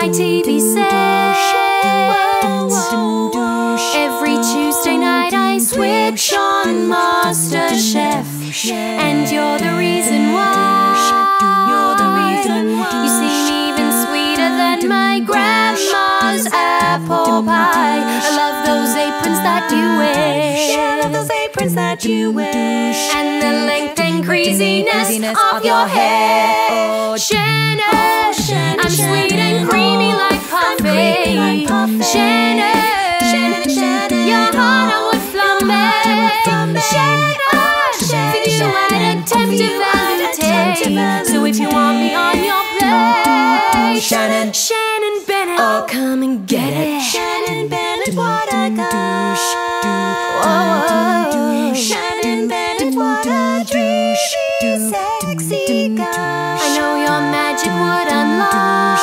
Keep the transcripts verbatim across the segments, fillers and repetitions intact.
my T V set. Every Tuesday night I switch on MasterChef, and you're the reason why. You're the reason why. You seem even sweeter than my grandma's apple pie. I love those aprons that you wear. I love those aprons that you wear. And the length and craziness of your hair. Shannon, I'm sweet and creamy like Parfait. Shannon, your heart I would flambe. Shannon, for you I'd attempt to validate. So if you want me on your plate, Shannon, Shannon Bennett, oh come and get it. Shannon Bennett, what a gush. Whoa, Shannon Bennett, what a dreamy, sexy gush. I know your magic would unlock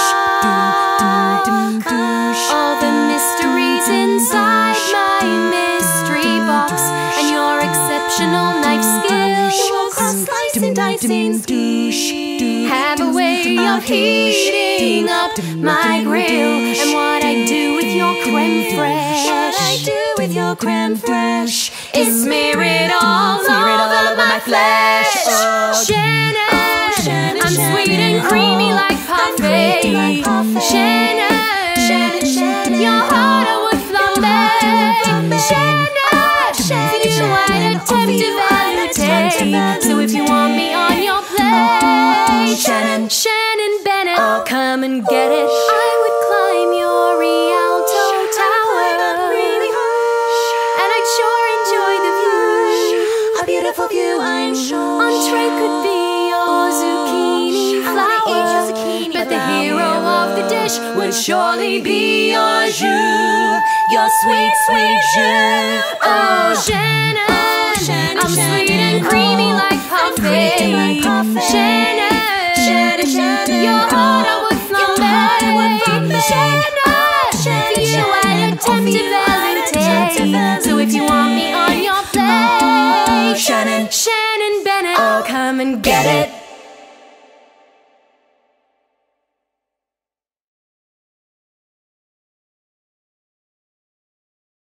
all the mysteries inside my mystery box, and your exceptional knife skills will cross slice and dicing have a way of heating up my grill. And what I do with your creme fraiche, what I do with your creme fraiche is smear it all over my flesh. Shannon, I'm sweet and creamy like Parfait. Shannon, your heart I would flambe. Shannon, for you I'd attempt to validate. So if you want me on your plate, Shannon, Shannon Bennett, oh come and get it. I would climb your Rialto Tower, and I'd sure enjoy the view. A beautiful view, I'm sure. Entree could be your zucchini flower, but the hero of the dish would surely be your jus, your sweet, sweet jus. Oh Shannon, I'm sweet and creamy like Parfait. Shannon, your heart I would flambe. Shannon, for you I'd attempt to validate. So if you want me on your plate, Shannon, Shannon Bennett, oh come and get it.